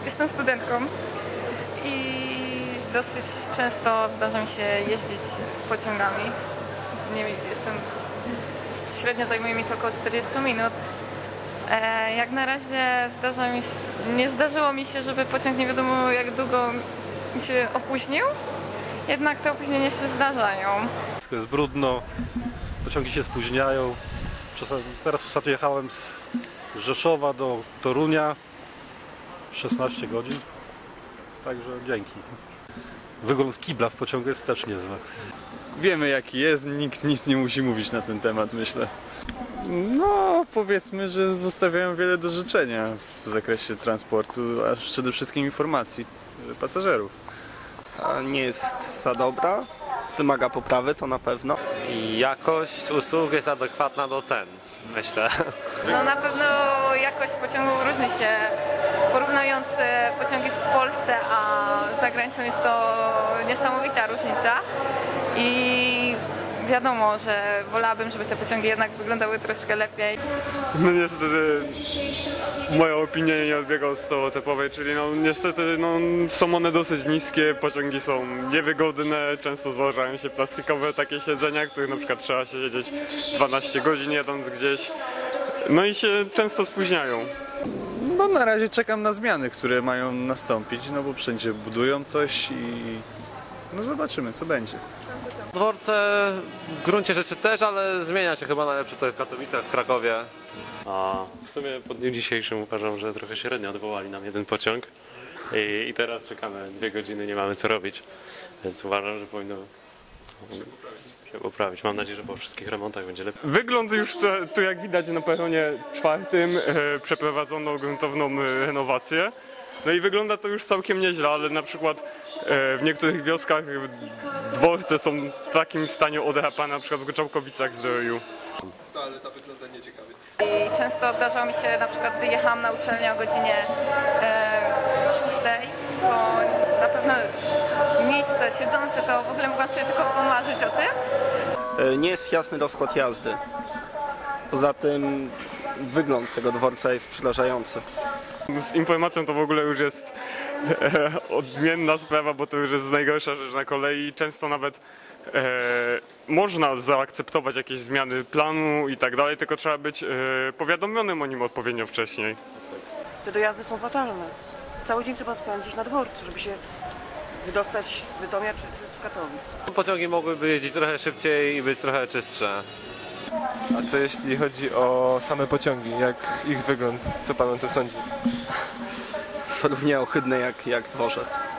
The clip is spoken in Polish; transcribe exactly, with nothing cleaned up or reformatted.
jestem studentką i dosyć często zdarza mi się jeździć pociągami. Nie, jestem, średnio zajmuje mi to około czterdzieści minut. E, jak na razie zdarza mi się, nie zdarzyło mi się, żeby pociąg nie wiadomo jak długo mi się opóźnił, jednak te opóźnienia się zdarzają. Wszystko jest brudno, pociągi się spóźniają. Czasem, teraz ostatnio jechałem z Rzeszowa do Torunia, szesnaście godzin, także dzięki. Wygląd kibla w pociągu jest też niezły. Wiemy jaki jest, nikt nic nie musi mówić na ten temat, myślę. No, powiedzmy, że zostawiają wiele do życzenia w zakresie transportu, a przede wszystkim informacji pasażerów. A nie jest za dobra, wymaga poprawy, to na pewno. I jakość usług jest adekwatna do cen, myślę. No na pewno jakość pociągów różni się. Porównując pociągi w Polsce, a za granicą jest to niesamowita różnica. I wiadomo, że wolałabym, żeby te pociągi jednak wyglądały troszkę lepiej. No niestety moja opinia nie odbiega od stereotypowej, czyli no niestety no, są one dosyć niskie, pociągi są niewygodne, często zdarzają się plastikowe takie siedzenia, których na przykład trzeba siedzieć dwanaście godzin jadąc gdzieś, no i się często spóźniają. No na razie czekam na zmiany, które mają nastąpić, no bo wszędzie budują coś i no zobaczymy co będzie. Dworce w gruncie rzeczy też, ale zmienia się chyba na lepsze to w Katowicach, w Krakowie. A w sumie po dniu dzisiejszym uważam, że trochę średnio odwołali nam jeden pociąg i, i teraz czekamy dwie godziny, nie mamy co robić, więc uważam, że powinno się poprawić. Mam nadzieję, że po wszystkich remontach będzie lepiej. Wygląd już tu, tu jak widać na peronie czwartym e, przeprowadzono gruntowną e, renowację. No i wygląda to już całkiem nieźle, ale na przykład e, w niektórych wioskach dworce są w takim stanie odrapane, na przykład w Goczałkowicach Zdroju. Toaleta wygląda nieciekawie. I często zdarzało mi się, na przykład gdy jechałam na uczelnię o godzinie e, szóstej, to na pewno miejsce siedzące to w ogóle mogłam sobie tylko pomarzyć o tym. Nie jest jasny rozkład jazdy. Poza tym wygląd tego dworca jest przerażający. Z informacją to w ogóle już jest e, odmienna sprawa, bo to już jest najgorsza rzecz na kolei. Często nawet e, można zaakceptować jakieś zmiany planu i tak dalej, tylko trzeba być e, powiadomionym o nim odpowiednio wcześniej. Te dojazdy są fatalne. Cały dzień trzeba spędzić na dworcu, żeby się wydostać z Bytomia czy, czy z Katowic. Pociągi mogłyby jeździć trochę szybciej i być trochę czystsze. A co jeśli chodzi o same pociągi? Jak ich wygląd? Co pan o tym sądzi? Są równie ohydne jak, jak dworzec.